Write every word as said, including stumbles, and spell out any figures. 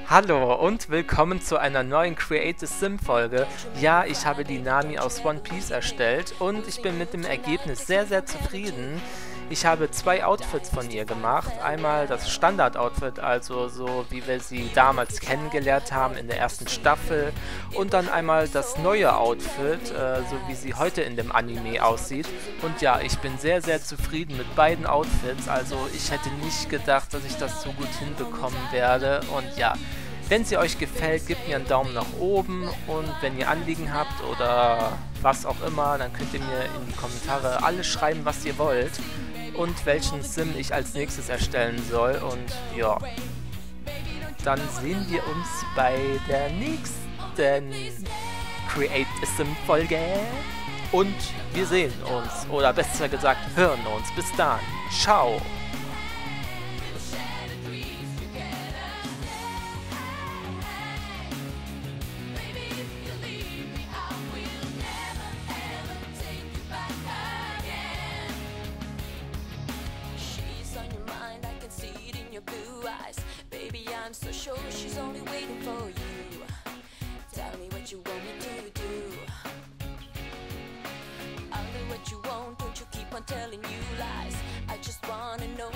Hallo und willkommen zu einer neuen Create a Sim Folge. Ja, ich habe die Nami aus One Piece erstellt und ich bin mit dem Ergebnis sehr, sehr zufrieden. Ich habe zwei Outfits von ihr gemacht. Einmal das Standard-Outfit, also so wie wir sie damals kennengelernt haben in der ersten Staffel. Und dann einmal das neue Outfit, äh, so wie sie heute in dem Anime aussieht. Und ja, ich bin sehr, sehr zufrieden mit beiden Outfits. Also ich hätte nicht gedacht, dass ich das so gut hinbekommen werde. Und ja, wenn sie euch gefällt, gebt mir einen Daumen nach oben. Und wenn ihr Anliegen habt oder was auch immer, dann könnt ihr mir in die Kommentare alles schreiben, was ihr wollt. Und welchen Sim ich als nächstes erstellen soll. Und ja, dann sehen wir uns bei der nächsten Create a Sim Folge. Und wir sehen uns, oder besser gesagt, hören uns. Bis dann. Ciao. Baby, I'm so sure she's only waiting for you. Tell me what you want me to do. I'll do what you want, don't you keep on telling you lies. I just wanna know